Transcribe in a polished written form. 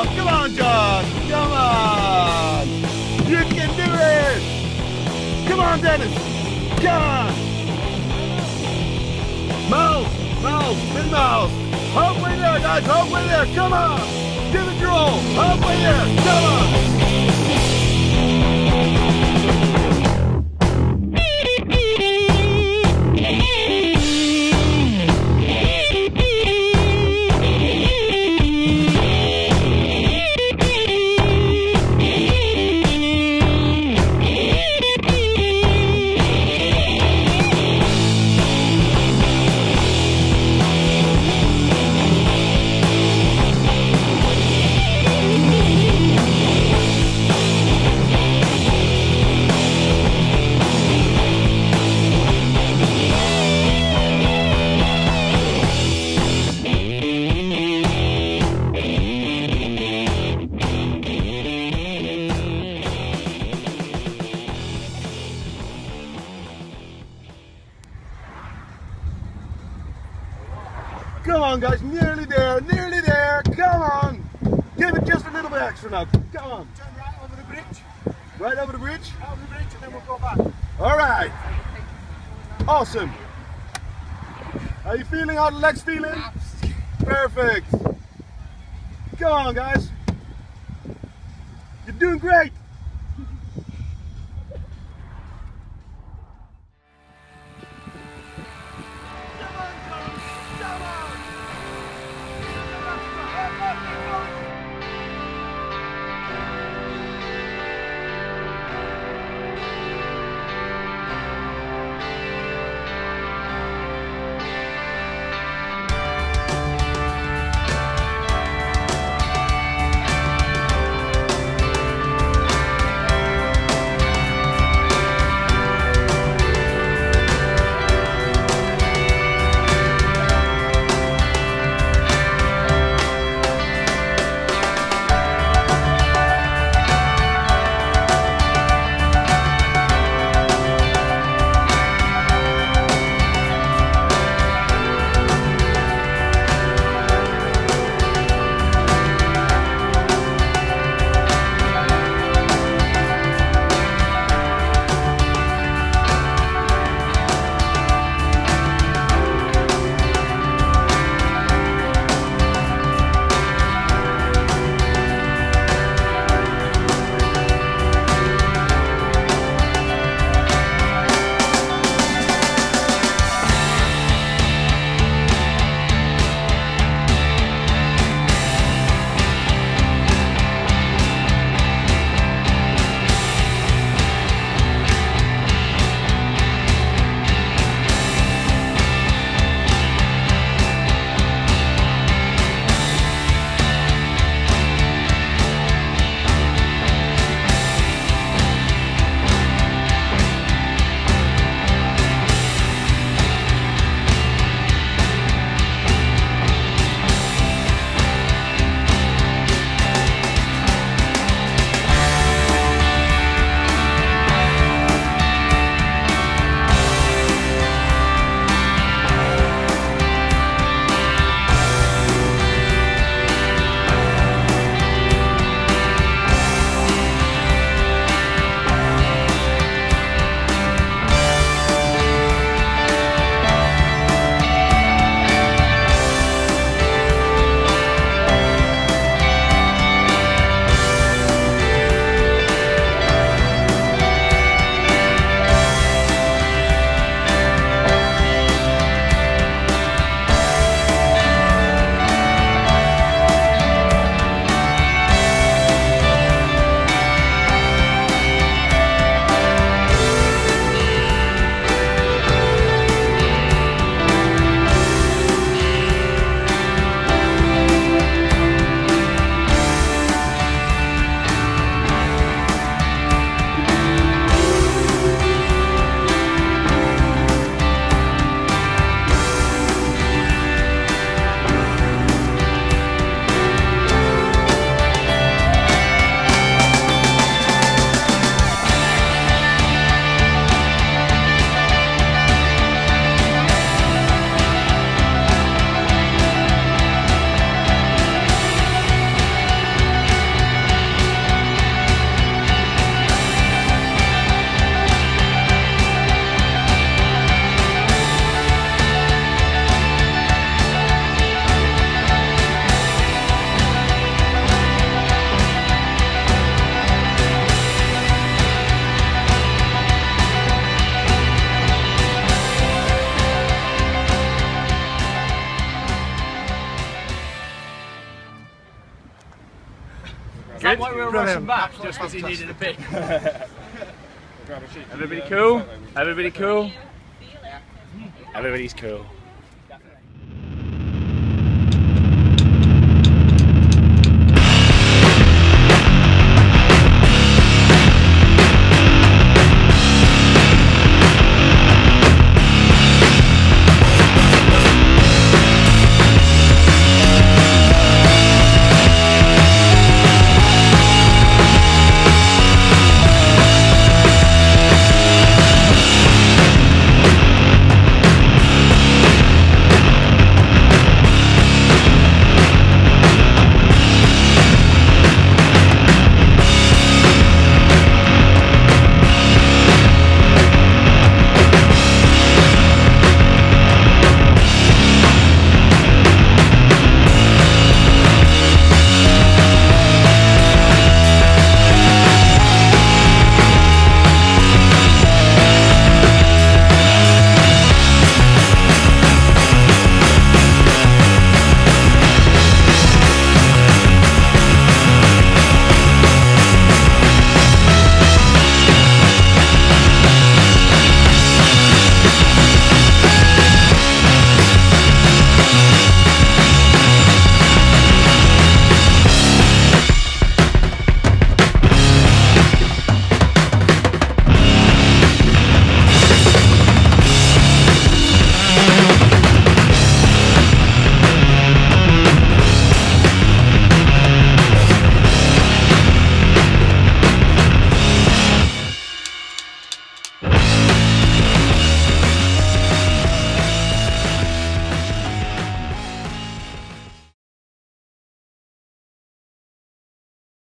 Come on, John. Come on. You can do it. Come on, Dennis. Come on. Miles. Big Miles. Halfway there, guys. Halfway there. Come on. Give it your all. Halfway there. Come on. Come on, guys, nearly there, nearly there. Come on. Give it just a little bit extra now. Come on. Turn right over the bridge. Right over the bridge? Over the bridge and then we'll go back. All right. Awesome. Are you feeling how the legs feeling? Perfect. Come on, guys. You're doing great. Is that why we were rushing back? Just because he needed a bit. Everybody cool? Everybody cool? Everybody's cool.